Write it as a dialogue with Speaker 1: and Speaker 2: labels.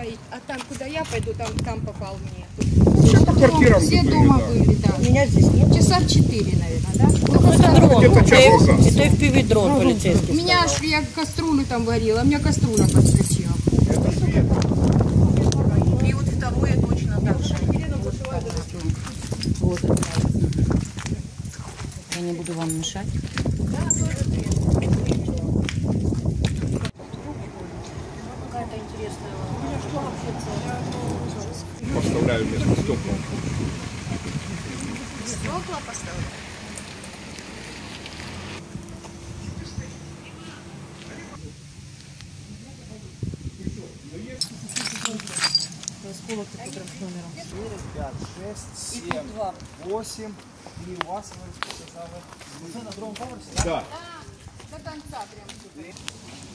Speaker 1: а там, куда я пойду, там попал мне.
Speaker 2: Все по квартирам
Speaker 1: Все
Speaker 2: тут
Speaker 1: дома
Speaker 2: были,
Speaker 1: были, да.
Speaker 3: Меня здесь нет.
Speaker 1: Часа в 4, наверное, да?
Speaker 2: Где-то час назад.
Speaker 3: И то впівдрон
Speaker 1: У
Speaker 3: полицейский.
Speaker 1: меня аж я кастрюлю там варила, у меня каструля подскочила. И вот второе точно так же.
Speaker 3: Вот. Я не буду вам мешать. Какая-то интересная.
Speaker 2: Поставляю вместо стекла.
Speaker 1: Стекла поставила?
Speaker 3: Сколько ты прям с номером?
Speaker 4: 4, 5, 6, 7, 8. И у вас, вы сказали, вы на другом поверсі?
Speaker 2: Да.
Speaker 1: До конца прям сюда.